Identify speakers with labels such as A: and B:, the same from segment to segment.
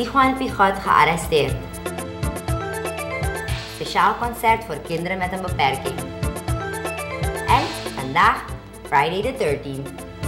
A: Dijuan Pichot gearresteerd. Speciaal concert voor kinderen met een beperking. En vandaag, Friday the 13th.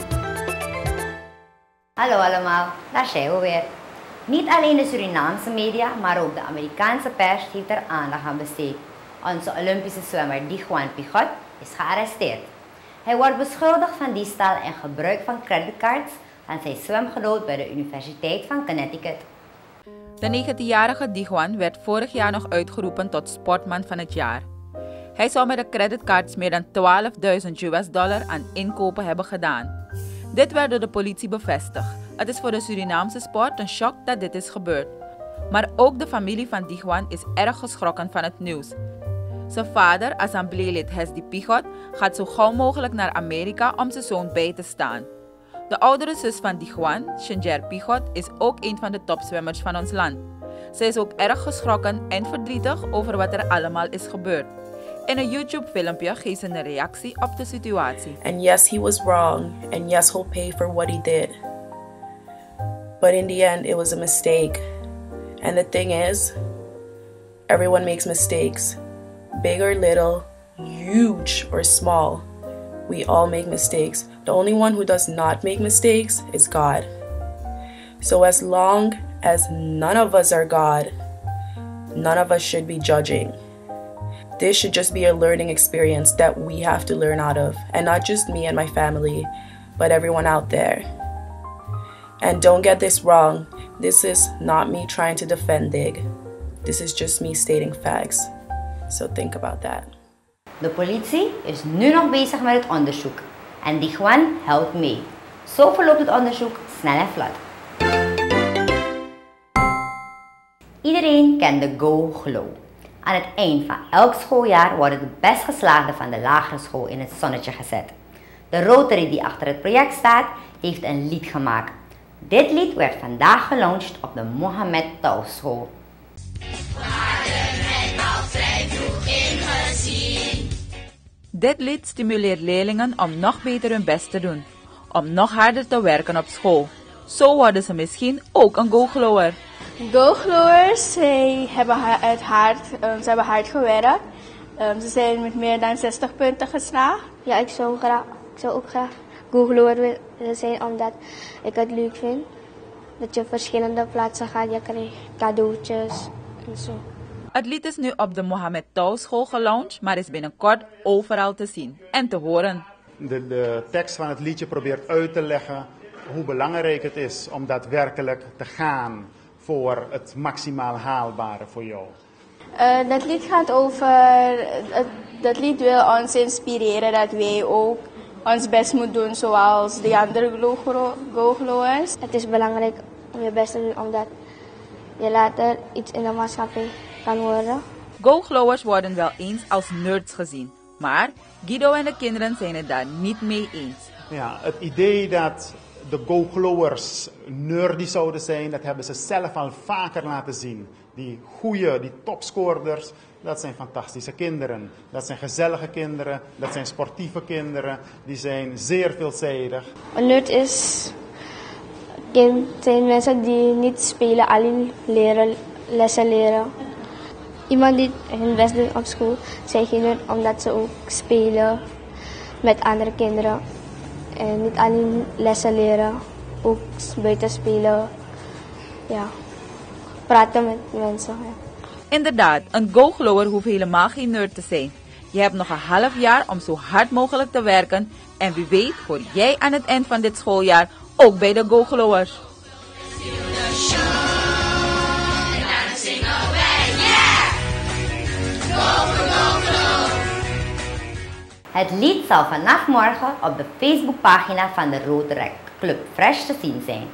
A: Hallo allemaal, daar zijn we weer. Niet alleen de Surinaamse media, maar ook de Amerikaanse pers heeft er aandacht aan besteed. Onze Olympische zwemmer Dijuan Pichot is gearresteerd. Hij wordt beschuldigd van diefstal en gebruik van creditcards van zijn zwemgenoot bij de Universiteit van Connecticut.
B: De 19-jarige Dijuan werd vorig jaar nog uitgeroepen tot sportman van het jaar. Hij zou met de creditcards meer dan $12.000 aan inkopen hebben gedaan. Dit werd door de politie bevestigd. Het is voor de Surinaamse sport een shock dat dit is gebeurd. Maar ook de familie van Dijuan is erg geschrokken van het nieuws. Zijn vader, assembleelid Hesdy Pichot, gaat zo gauw mogelijk naar Amerika om zijn zoon bij te staan. De oudere zus van Dijuan, Shinger Pichot, is ook een van de topzwemmers van ons land. Zij is ook erg geschrokken en verdrietig over wat er allemaal is gebeurd. In een YouTube-filmpje geeft ze een reactie op de situatie.
C: And yes, he was wrong. And yes, he'll pay for what he did. But in the end, it was a mistake. And the thing is, everyone makes mistakes. Big or little, huge or small. We all make mistakes. The only one who does not make mistakes is God. So as long as none of us are God, none of us should be judging. This should just be a learning experience that we have to learn out of. And not just me and my family, but everyone out there. And don't get this wrong. This is not me trying to defend Dig. This is just me stating facts. So think about that.
A: De politie is nu nog bezig met het onderzoek. En Dijuan helpt mee. Zo verloopt het onderzoek snel en vlot. Iedereen kent de Go Glow. Aan het eind van elk schooljaar worden de best geslaagden van de lagere school in het zonnetje gezet. De Rotary die achter het project staat, heeft een lied gemaakt. Dit lied werd vandaag gelaunched op de Mohammed Touw School.
B: Dit lied stimuleert leerlingen om nog beter hun best te doen, om nog harder te werken op school. Zo worden ze misschien ook een go-glower.
D: Go-glowers, ze hebben hard gewerkt. Ze zijn met meer dan 60 punten geslaagd.
E: Ja, ik zou ook graag go-glower willen zijn, omdat ik het leuk vind. Dat je verschillende plaatsen gaat, je krijgt cadeautjes en zo.
B: Het lied is nu op de Mohammed Touw School gelaunched, maar is binnenkort overal te zien en te horen.
F: De tekst van het liedje probeert uit te leggen hoe belangrijk het is om daadwerkelijk te gaan voor het maximaal haalbare voor jou.
D: Dat lied gaat over, dat lied wil ons inspireren dat wij ook ons best moeten doen zoals de andere go-glowers.
E: Het is belangrijk om je best te doen, omdat je later iets in de maatschappij kan worden.
B: Go-glowers worden wel eens als nerds gezien, maar Guido en de kinderen zijn het daar niet mee eens.
F: Ja, het idee dat de go-glowers nerdy zouden zijn, dat hebben ze zelf al vaker laten zien. Die topscorers, dat zijn fantastische kinderen. Dat zijn gezellige kinderen, dat zijn sportieve kinderen, die zijn zeer veelzijdig.
E: Een nerd zijn mensen die niet spelen, alleen lessen leren. Iemand die hun best doet op school, zijn geen nerd omdat ze ook spelen met andere kinderen. En niet alleen lessen leren, ook buiten spelen, ja, praten met mensen. Ja.
B: Inderdaad, een go-glower hoeft helemaal geen nerd te zijn. Je hebt nog een half jaar om zo hard mogelijk te werken en wie weet hoor jij aan het eind van dit schooljaar ook bij de go-glowers.
A: Het lied zal vanaf morgen op de Facebookpagina van de Rotary Club Fresh te zien zijn.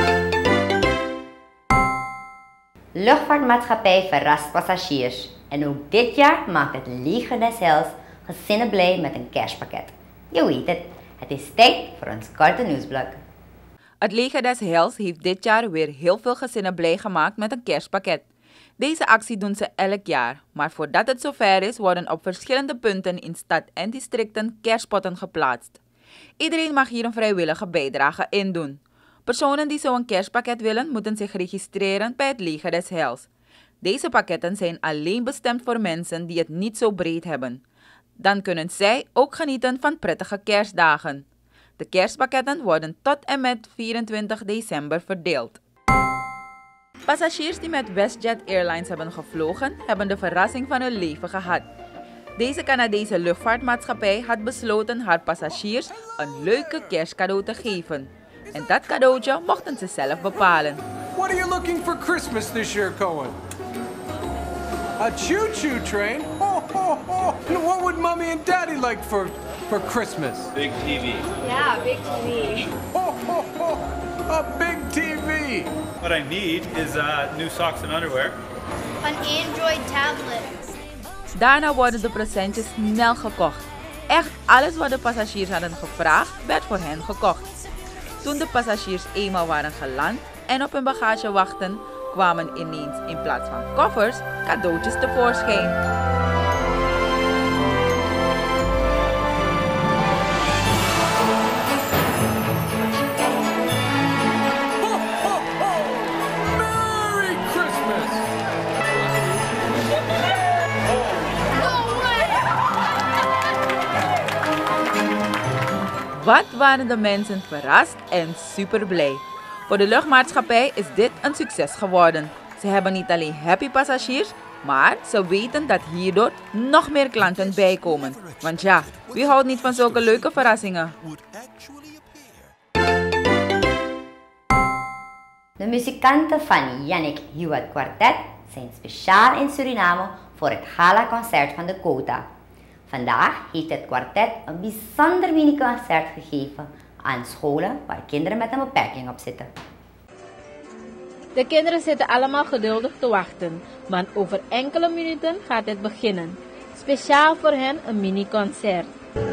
A: Luchtvaartmaatschappij verrast passagiers. En ook dit jaar maakt het Leger des Heils gezinnen blij met een kerstpakket. Je weet het, het is tijd voor ons korte nieuwsblok.
B: Het Leger des Heils heeft dit jaar weer heel veel gezinnen blij gemaakt met een kerstpakket. Deze actie doen ze elk jaar, maar voordat het zover is, worden op verschillende punten in stad en districten kerstpotten geplaatst. Iedereen mag hier een vrijwillige bijdrage in doen. Personen die zo'n kerstpakket willen, moeten zich registreren bij het Leger des Heils. Deze pakketten zijn alleen bestemd voor mensen die het niet zo breed hebben. Dan kunnen zij ook genieten van prettige kerstdagen. De kerstpakketten worden tot en met 24 december verdeeld. Passagiers die met WestJet Airlines hebben gevlogen, hebben de verrassing van hun leven gehad. Deze Canadese luchtvaartmaatschappij had besloten haar passagiers een leuke kerstcadeau te geven. En dat cadeautje mochten ze zelf bepalen.
G: What are you looking for Christmas this year, Cohen? A choo-choo train? Ho, ho, ho. And what would Mommy and Daddy like for Christmas?
H: Big TV.
D: Yeah, big TV.
G: Ho, ho, ho. A big TV.
H: What I need is new socks and underwear.
I: An Android tablet.
B: Daarna worden de presentjes snel gekocht. Echt alles wat de passagiers hadden gevraagd, werd voor hen gekocht. Toen de passagiers eenmaal waren geland en op hun bagage wachten, kwamen ineens in plaats van koffers cadeautjes tevoorschijn. Wat waren de mensen verrast en super blij. Voor de luchtmaatschappij is dit een succes geworden. Ze hebben niet alleen happy passagiers, maar ze weten dat hierdoor nog meer klanten bijkomen. Want ja, wie houdt niet van zulke leuke verrassingen?
A: De muzikanten van Yannick Hewitt Quartet zijn speciaal in Suriname voor het gala-concert van de Quota. Vandaag heeft het kwartet een bijzonder mini-concert gegeven aan scholen waar kinderen met een beperking op zitten.
J: De kinderen zitten allemaal geduldig te wachten, want over enkele minuten gaat het beginnen. Speciaal voor hen een mini-concert.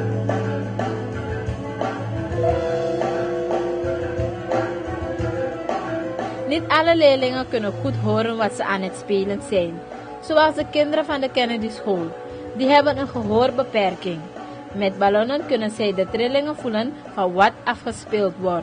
J: Niet alle leerlingen kunnen goed horen wat ze aan het spelen zijn, zoals de kinderen van de Kennedy School. Die hebben een gehoorbeperking. Met ballonnen kunnen zij de trillingen voelen van wat afgespeeld wordt.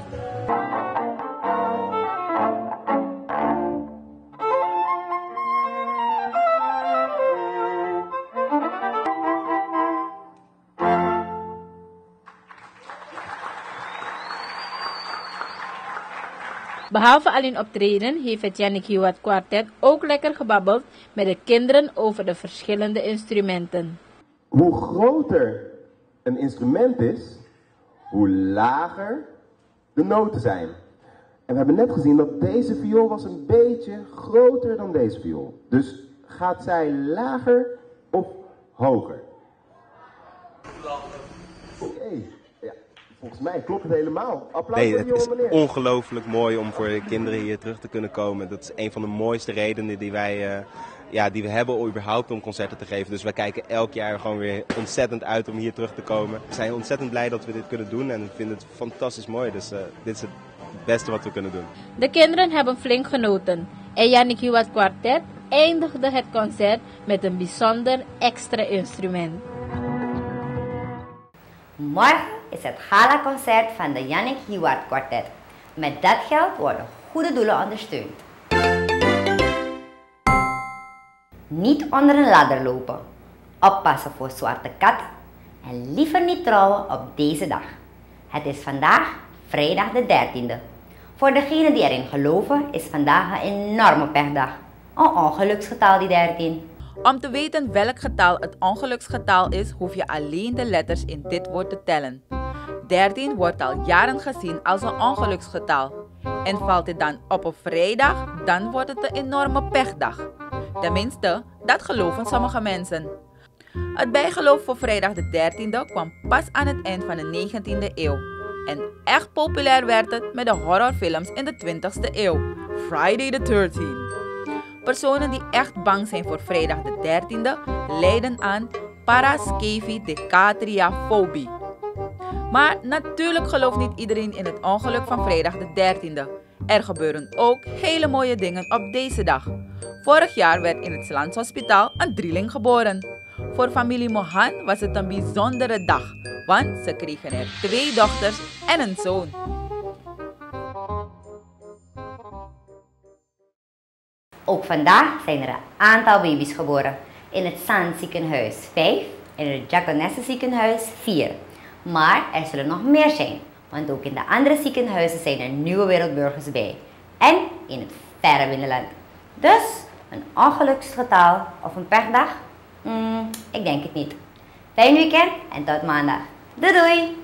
J: Behalve alleen optreden heeft het Yannick Hewitt Quartet ook lekker gebabbeld met de kinderen over de verschillende instrumenten.
K: Hoe groter een instrument is, hoe lager de noten zijn. En we hebben net gezien dat deze viool was een beetje groter dan deze viool. Dus gaat zij lager of hoger? Oké. Volgens mij klopt het helemaal. Applaus voor de jonge meneer.
L: Het is ongelooflijk mooi om voor de kinderen hier terug te kunnen komen. Dat is een van de mooiste redenen die we hebben überhaupt om concerten te geven. Dus wij kijken elk jaar gewoon weer ontzettend uit om hier terug te komen. We zijn ontzettend blij dat we dit kunnen doen en ik vind het fantastisch mooi. Dus dit is het beste wat we kunnen doen.
J: De kinderen hebben flink genoten. En Yannick Hewitt Quartet eindigde het concert met een bijzonder extra instrument.
A: Morgen is het gala-concert van de Yannick Hewitt Quartet. Met dat geld worden goede doelen ondersteund. Niet onder een ladder lopen, oppassen voor zwarte katten en liever niet trouwen op deze dag. Het is vandaag vrijdag de 13e. Voor degenen die erin geloven is vandaag een enorme pechdag. Een ongeluksgetal die 13.
B: Om te weten welk getal het ongeluksgetal is, hoef je alleen de letters in dit woord te tellen. 13 wordt al jaren gezien als een ongeluksgetal. En valt het dan op een vrijdag, dan wordt het een enorme pechdag. Tenminste, dat geloven sommige mensen. Het bijgeloof voor vrijdag de 13e kwam pas aan het eind van de 19e eeuw. En echt populair werd het met de horrorfilms in de 20e eeuw. Friday the 13th. Personen die echt bang zijn voor vrijdag de 13e lijden aan paraskevidekatriafobie. Maar natuurlijk gelooft niet iedereen in het ongeluk van vrijdag de 13e. Er gebeuren ook hele mooie dingen op deze dag. Vorig jaar werd in het Landshospitaal een drieling geboren. Voor familie Mohan was het een bijzondere dag, want ze kregen er 2 dochters en een zoon.
A: Ook vandaag zijn er een aantal baby's geboren. In het San ziekenhuis 5 en in het Jaconesse ziekenhuis 4. Maar er zullen nog meer zijn, want ook in de andere ziekenhuizen zijn er nieuwe wereldburgers bij. En in het verre binnenland. Dus een ongeluksgetal of een pechdag? Ik denk het niet. Fijn weekend en tot maandag. Doei doei!